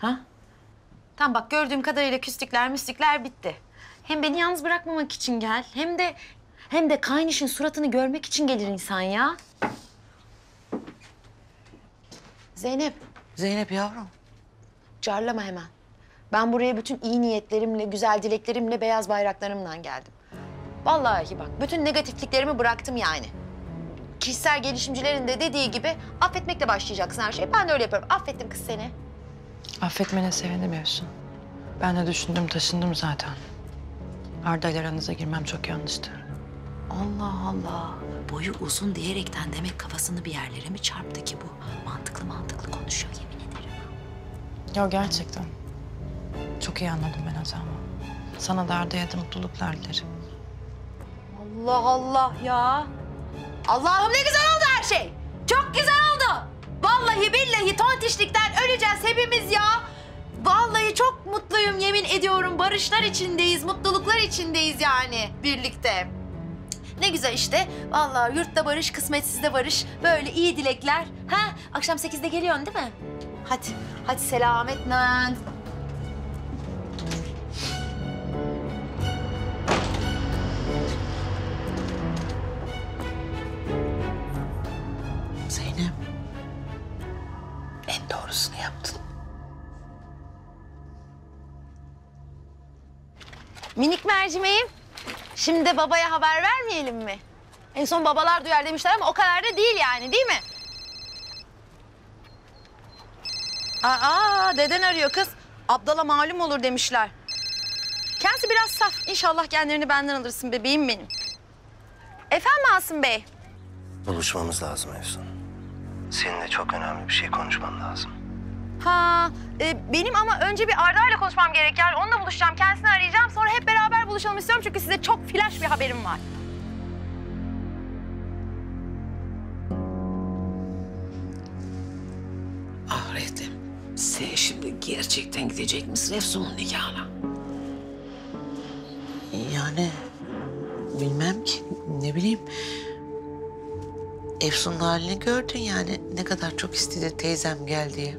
Ha? Tamam bak, gördüğüm kadarıyla küslükler müslükler bitti. Hem beni yalnız bırakmamak için gel, hem de kaynışın suratını görmek için gelir insan ya. Zeynep. Zeynep yavrum. Carlama hemen. Ben buraya bütün iyi niyetlerimle, güzel dileklerimle, beyaz bayraklarımla geldim. Vallahi bak, bütün negatifliklerimi bıraktım yani. Kişisel gelişimcilerin de dediği gibi affetmekle başlayacaksın her şeyi. Ben de öyle yapıyorum. Affettim kız seni. Affetmene sevindim Efsun. Ben de düşündüm, taşındım zaten. Arda ile aranıza girmem çok yanlıştı. Allah Allah. Boyu uzun diyerekten demek kafasını bir yerlere mi çarptı ki bu? Mantıklı konuşuyor yemin ederim. Ya gerçekten. Çok iyi anladım ben hatamı. Sana da Arda'ya da mutluluklar dilerim. Allah Allah ya. Allah'ım ne güzel oldu her şey. Çok güzel oldu. Vallahi billahi tontişlikten öleceğiz hepimiz ya. Vallahi çok mutluyum, yemin ediyorum. Barışlar içindeyiz, mutluluklar içindeyiz yani birlikte. Ne güzel işte. Vallahi yurtta barış, kısmetsizde barış. Böyle iyi dilekler. Ha? Akşam 8'de geliyorsun değil mi? Hadi selametle. Zeynep. En doğrusunu yaptın. Minik mercimeğim. Şimdi de babaya haber vermeyelim mi? En son babalar duyar demişler ama o kadar da değil yani, değil mi? Aa, deden arıyor kız. Abdal'a malum olur demişler. Kendisi biraz saf. İnşallah genlerini benden alırsın bebeğim benim. Efendim Asım Bey? Buluşmamız lazım Efsun. Seninle çok önemli bir şey konuşmam lazım. Benim ama önce bir Arda'yla konuşmam gerek. Yani onunla buluşacağım, kendisini arayacağım. Sonra hep beraber buluşalım istiyorum çünkü size çok flash bir haberim var. Ahret'im, sen şimdi gerçekten gidecek misin Efsun'un nikahına? Yani bilmem ki, ne bileyim. Efsun'un halini gördün yani. Ne kadar çok istedi teyzem gel diye.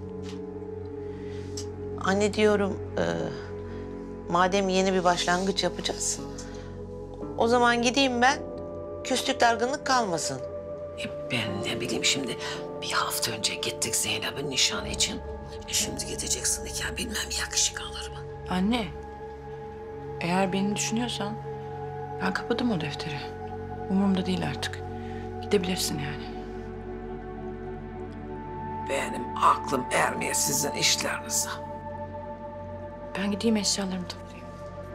Anne diyorum, madem yeni bir başlangıç yapacağız, o zaman gideyim ben, küslük dargınlık kalmasın. Ben ne bileyim şimdi, bir hafta önce gittik Zeynep'in nişanı için. Şimdi gideceksin nikah, bilmem yakışık alır mı? Anne, eğer beni düşünüyorsan ben kapadım o defteri. Umurumda değil artık. Gidebilirsin yani. Benim aklım ermiyor sizin işlerinize. Ben gideyim eşyalarımı toplayayım.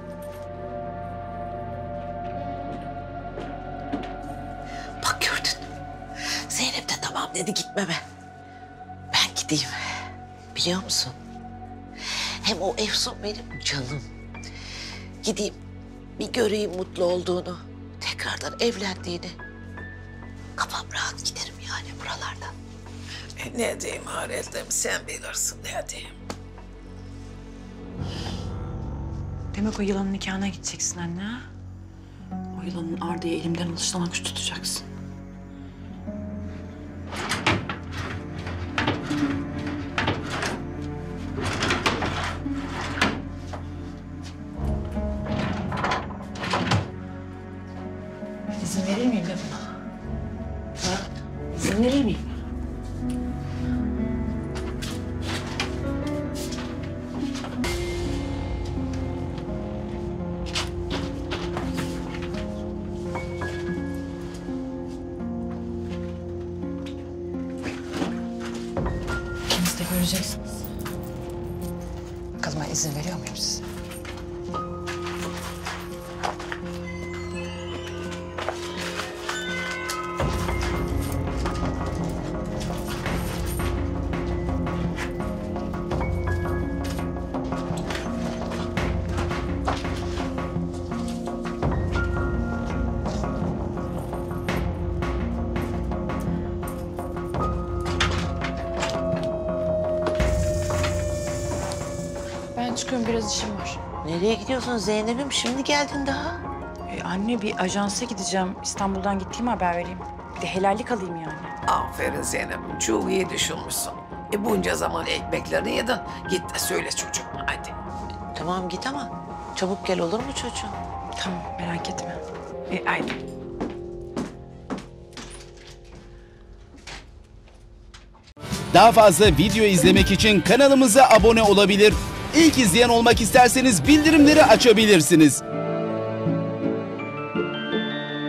Bak gördün. Zeynep de tamam dedi gitmeme. Ben gideyim. Biliyor musun? Hem o Efsun benim canım. Gideyim bir göreyim mutlu olduğunu. Tekrardan evlendiğini. Kafam rahat giderim yani buralardan. Ne diyeyim Harel'dim sen bilirsin ne diyeyim. Demek o yılanın nikahına gideceksin anne ha? O yılanın Arda'yı elimden alışlamak tutacaksın. İzin verir miyim ben buna? Ha? İzin verir miyim? İkiniz de göreceksiniz. Bakalım ben izin veriyor muyum size? Ben çıkıyorum, biraz işim var. Nereye gidiyorsun Zeynep'im? Şimdi geldin daha. Anne bir ajansa gideceğim. İstanbul'dan gittiğimi haber vereyim. Bir de helallik alayım yani. Aferin Zeynep'im. Çok iyi düşünmüşsün. Bunca zaman ekmeklerini yedin. Git de söyle çocuğum hadi. Tamam git ama çabuk gel olur mu çocuğum? Tamam merak etme. Haydi. Daha fazla video izlemek için kanalımıza abone olabilir. İlk izleyen olmak isterseniz bildirimleri açabilirsiniz.